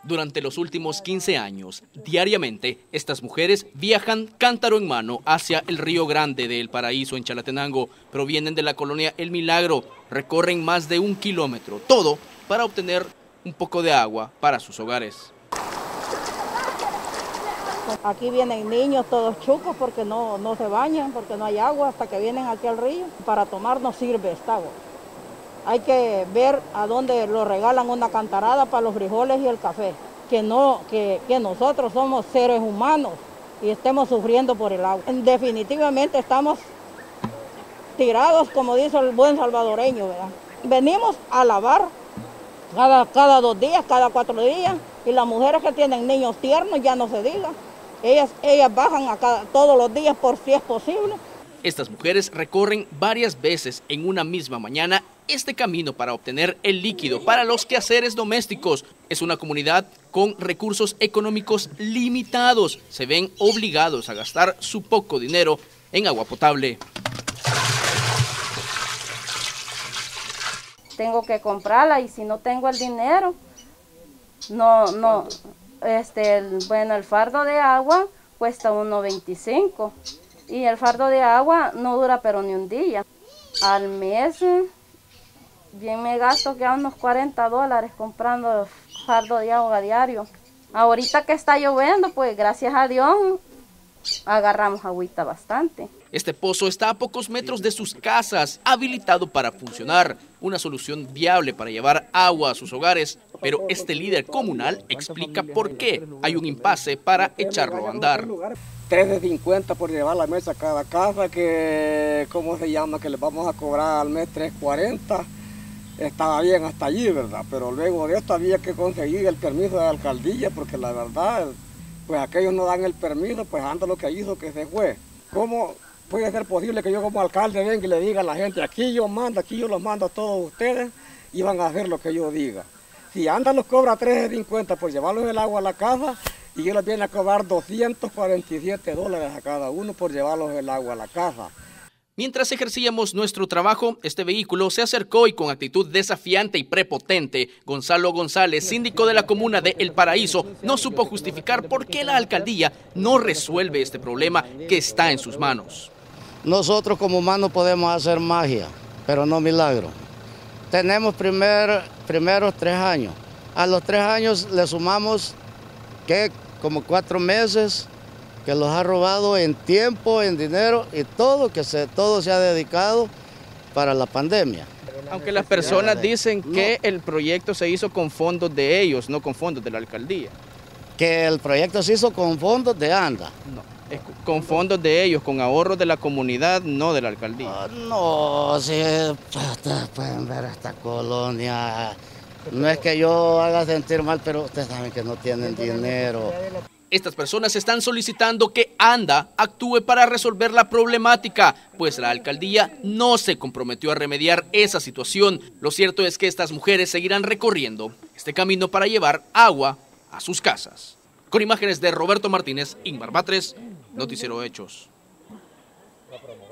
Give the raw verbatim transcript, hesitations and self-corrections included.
Durante los últimos quince años, diariamente, estas mujeres viajan cántaro en mano hacia el Río Grande de El Paraíso en Chalatenango. Provienen de la colonia El Milagro, recorren más de un kilómetro, todo para obtener un poco de agua para sus hogares. Aquí vienen niños todos chucos porque no, no se bañan, porque no hay agua hasta que vienen aquí al río. Para tomar no sirve esta agua. Hay que ver a dónde lo regalan una cantarada para los frijoles y el café. Que, no, que, que nosotros somos seres humanos y estemos sufriendo por el agua. Definitivamente estamos tirados, como dice el buen salvadoreño, ¿verdad? Venimos a lavar cada, cada dos días, cada cuatro días, y las mujeres que tienen niños tiernos ya no se diga. Ellas, ellas bajan a cada, todos los días por si es posible. Estas mujeres recorren varias veces en una misma mañana este camino para obtener el líquido para los quehaceres domésticos. Es una comunidad con recursos económicos limitados. Se ven obligados a gastar su poco dinero en agua potable. Tengo que comprarla y si no tengo el dinero, no, no, este, el, bueno, el fardo de agua cuesta uno veinticinco y el fardo de agua no dura pero ni un día. Al mes, bien me gasto que a unos cuarenta dólares comprando fardo de agua diario. Ahorita que está lloviendo, pues gracias a Dios agarramos agüita bastante. Este pozo está a pocos metros de sus casas, habilitado para funcionar, una solución viable para llevar agua a sus hogares, pero este líder comunal explica por qué hay un impasse para echarlo a andar. tres de cincuenta por llevar la mesa a cada casa, que, ¿cómo se llama? Que les vamos a cobrar al mes tres cuarenta. Estaba bien hasta allí, ¿verdad? Pero luego de esto había que conseguir el permiso de la alcaldía, porque la verdad, pues aquellos no dan el permiso, pues anda lo que hizo que se fue. ¿Cómo puede ser posible que yo como alcalde venga y le diga a la gente, aquí yo mando, aquí yo los mando a todos ustedes y van a hacer lo que yo diga? Si anda los cobra tres cincuenta por llevarlos el agua a la casa y yo les viene a cobrar doscientos cuarenta y siete dólares a cada uno por llevarlos el agua a la casa. Mientras ejercíamos nuestro trabajo, este vehículo se acercó y con actitud desafiante y prepotente, Gonzalo González, síndico de la comuna de El Paraíso, no supo justificar por qué la alcaldía no resuelve este problema que está en sus manos. Nosotros como humanos podemos hacer magia, pero no milagro. Tenemos primer, primeros tres años. A los tres años le sumamos que como cuatro meses que los ha robado en tiempo, en dinero y todo, que se, todo se ha dedicado para la pandemia. Aunque las personas dicen que el proyecto se hizo con fondos de ellos, no con fondos de la alcaldía. Que el proyecto se hizo con fondos de ANDA. No, es con fondos de ellos, con ahorros de la comunidad, no de la alcaldía. Uh, no, si ustedes pueden ver esta colonia. No es que yo haga sentir mal, pero ustedes saben que no tienen dinero. Estas personas están solicitando que ANDA actúe para resolver la problemática, pues la alcaldía no se comprometió a remediar esa situación. Lo cierto es que estas mujeres seguirán recorriendo este camino para llevar agua a sus casas. Con imágenes de Roberto Martínez, Ingmar Batres, Noticiero Hechos.